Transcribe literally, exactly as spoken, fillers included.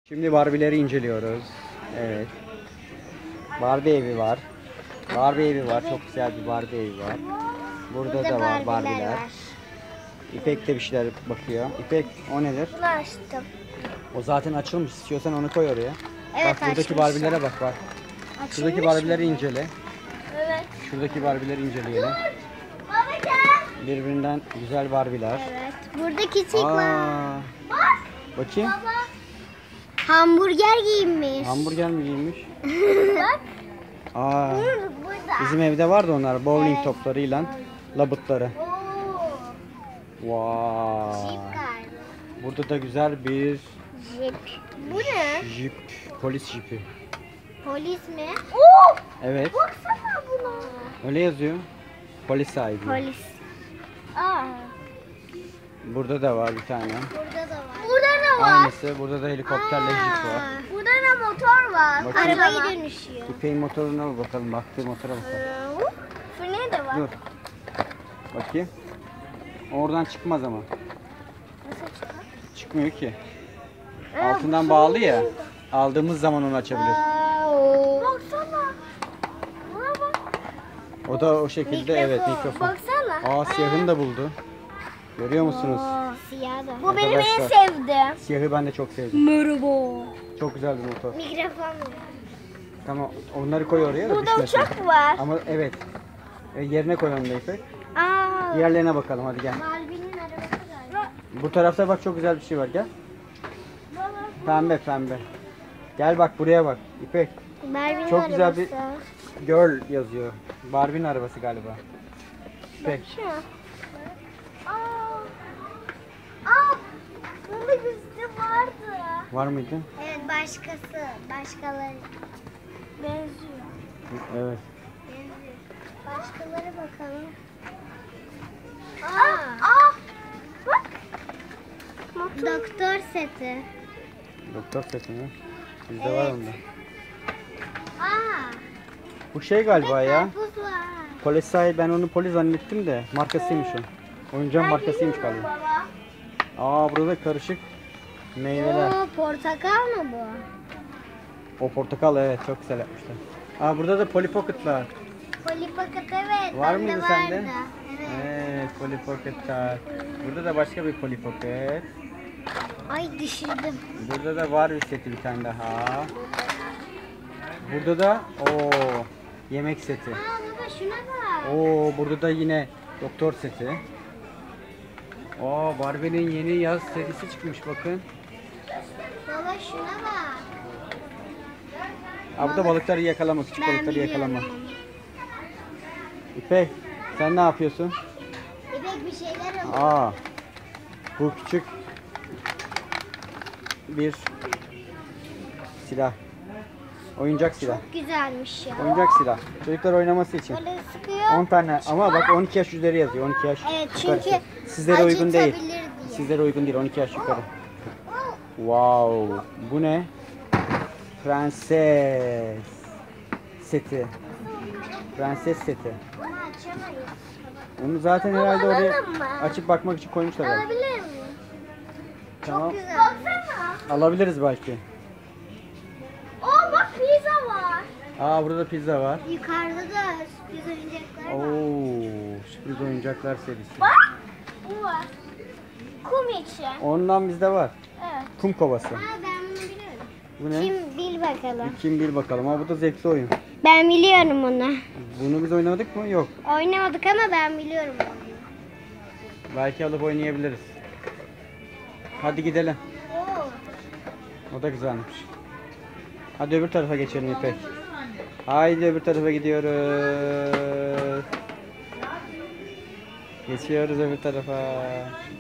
Şimdi Barbie'leri inceliyoruz. Evet. Barbie evi var. Barbie evi var. Çok güzel bir Barbie evi var. Burada, Burada da var Barbie'ler Barbie'ler. var. İpek de bir şeyler bakıyor. İpek o nedir? Bunu açtım. O zaten açılmış. İstiyorsan onu koy oraya. Evet, bak buradaki açmışlar. Barbie'lere bak bak. Şuradaki Açılmış Barbie'leri mı? incele. Evet. Şuradaki Barbie'leri inceleyelim. Baba gel. Birbirinden güzel Barbie'ler. Evet. Burada küçük var. Aa, Bak. bakayım. Baba. Hamburger giyinmiş. Hamburger mi giymiş? Bak. Aa, Burada. bizim evde vardı onlar. Bowling Evet. toplarıyla labutları. Oo. Vay. Jeep galiba. Burada da güzel bir Jeep. Bu ne? jip, polis jipi. Polis mi? Oo. Evet, Baksana buna. öyle yazıyor. Polis sahibi. Polis. Aa. Burada da var bir tane. Burada da var. Burada da var. Aynısı. Burada da helikopterle jip var. Burada da motor var. Bakayım. Arabayı dönüşüyor. İpek'in motoruna bir bakalım. Baktığı motora bakalım. Freni de var. Dur. Bakayım. Oradan çıkmaz ama. Nasıl çıkar? Çıkmıyor ki. Ee, Altından bu bağlı ya. sonunda. Aldığımız zaman onu açabiliyoruz. Baksana. Buna bak. O da o şekilde evet mikrofon. Baksana. Aa siyahını da buldu. Görüyor musunuz? Siyah da. Bu benim en Arkadaşlar. sevdiğim. Siyahı ben de çok sevdim. Merhaba. Çok güzel bir motor. Mikrofon. Tamam onları koy oraya da Burada düşmesin. uçak var. Ama evet. E, yerine koy onu da İpek. Aa. Diğerlerine bakalım hadi gel. Barbie'nin arabası galiba. Bu tarafta bak çok güzel bir şey var gel. Baba. Pembe pembe. Gel bak buraya bak İpek. Barbie'nin Çok güzel arabası. bir girl yazıyor. Barbie'nin arabası galiba. İpek. Şu. Aa. Aa. Bunda üstü vardı. Var mıydı? Evet başkası. Başkaları. Benziyor. Evet. Benziyor. Başkaları bakalım. Aa. Aa. Bak. Doktor seti. Doktor seti mi? Bizde Evet. var onda. Aa. Bu şey galiba ya. Karpuz var. Polis sahibi ben onu polis zannettim de markasıymış o. Oyuncağın Ben markasıymış biliyorum galiba. baba. Aa burada karışık meyveler. Oo, portakal mı bu? O portakal evet çok güzel yapmışlar. Aa burada da Polly Pocket'lar. Polly Pocket evet. Var bende mıydı sende? vardı. Evet. Evet Polly Pocket'lar. Burada da başka bir Polly Pocket. Ay düşürdüm. Burada da var bir seti bir tane daha. Burada da o yemek seti. Aa baba şuna bak. Oo burada da yine doktor seti. Aa Barbie'nin yeni yaz serisi çıkmış bakın. Baba şuna bak. Aa burada balıkları yakalama, küçük Ben balıkları biliyorum yakalama. onu. İpek sen ne yapıyorsun? İpek bir şeyler alıyor. Aa bu küçük bir silah. Oyuncak silah. Çok güzelmiş ya. Oyuncak silah. Çocuklar oynaması için. Böyle sıkıyor. on tane ama bak on iki yaş üzeri yazıyor. on iki yaş Evet yukarısı. çünkü Sizlere uygun değil. acıtabilir diye. Sizlere uygun değil. on iki yaş yukarı. Wow. Bu ne? Prenses seti. Prenses seti. Bunu açamayız. Onu zaten herhalde oraya alalım mı? açıp bakmak için koymuşlar. galiba. Alabilir miyim? Tamam. Güzel. Baksana. Alabiliriz belki. Oo bak pizza var. Aa burada da pizza var. Yukarıda da sürpriz oyuncaklar var. Oo, sürpriz oyuncaklar serisi. Bak. Bu var. Kum için. Ondan bizde var. Evet. Kum kovası. Ha ben bunu biliyorum. Bu ne? Kim bil bakalım. Kim bil bakalım. Ama bu da zevkli oyun. Ben biliyorum onu. Bunu biz oynadık mı? Yok. Oynamadık ama ben biliyorum onu. Belki alıp oynayabiliriz. Hadi gidelim. Oo. O da güzelmiş. Hadi öbür tarafa geçelim İpek. Haydi öbür tarafa gidiyoruz. Geçiyoruz öbür tarafa.